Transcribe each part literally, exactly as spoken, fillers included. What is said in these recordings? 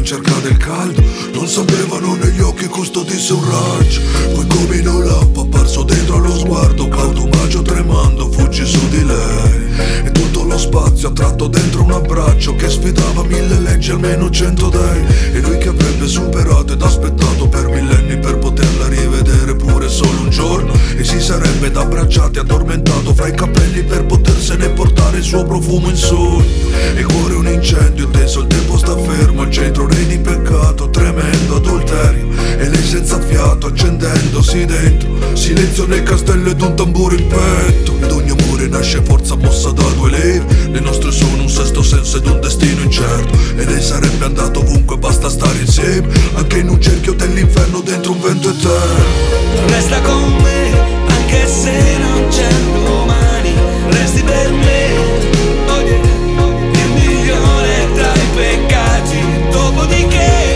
ricerca del caldo, non sapevano negli occhi custodisse un raggio. Poi come in un lampo apparso dentro allo sguardo, cauto bacio tremando fuggi su di lei. E tutto lo spazio attratto dentro un abbraccio che sfidava mille leggi, almeno cento dei. E lui che avrebbe superato ed aspettato per millenni per poterla rivedere pure solo un giorno. E si sarebbe abbracciato e addormentato fra i capelli per potersene portare il suo profumo in sogno. E cuore un incendio teso, il tempo sta fermo, al centro re di peccato, tremendo adulterio. E lei senza fiato accendendosi dentro, silenzio nel castello ed un tamburo in petto. Ed ogni amore nasce forza mossa da due leve, le nostre sono un sesto senso ed un destino incerto. E lei sarebbe andato ovunque, basta stare insieme, anche in un cerchio dell'inferno dentro un vento eterno. Resta con me, anche se non c'è domani, resti per me, oh yeah, il migliore tra i peccati. Dopodiché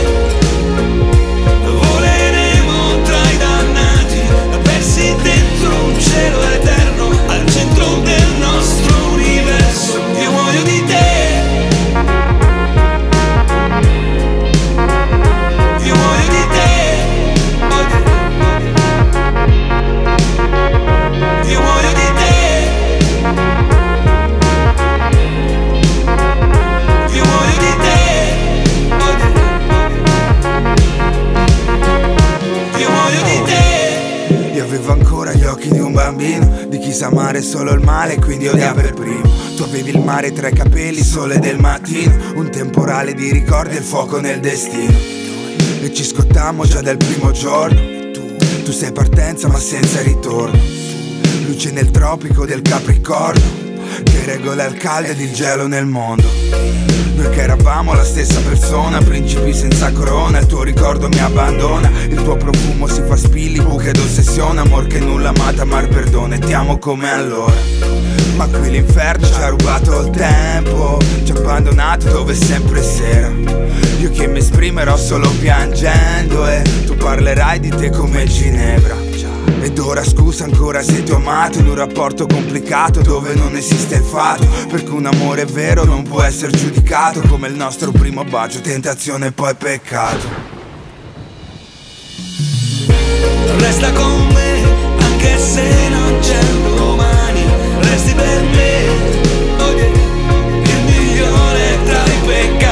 voleremo tra i dannati, persi dentro un cielo eterno, al centro del nostro universo. Io muoio di te, io muoio di te, oh yeah. Io muoio di te, io muoio di te, oh yeah. Io muoio di te. Io avevo ancora gli occhi di un bambino, di chi sa amare solo il male e quindi odia per primo. Tu avevi il mare tra i capelli, sole del mattino, un temporale di ricordi e il fuoco nel destino. E ci scottammo già dal primo giorno, tu sei partenza ma senza ritorno. Luce nel tropico del Capricorno, che regola il caldo ed il gelo nel mondo. Noi che eravamo la stessa persona, principi senza corona. Il tuo ricordo mi abbandona, il tuo profumo si fa spilli, buche d'ossessione. Amor che nulla amata, mar perdono, e ti amo come allora. Ma qui l'inferno ci ha rubato il tempo, ci ha abbandonato dove è sempre sera. Io che mi esprimerò solo piangendo, e tu parlerai di te come Ginevra. Ed ora scusa ancora se ti ho amato in un rapporto complicato dove non esiste il fatto, perché un amore vero non può essere giudicato come il nostro primo bacio, tentazione e poi peccato. Resta con me, anche se non c'è domani, resti per me, oh yeah, il migliore tra i peccati.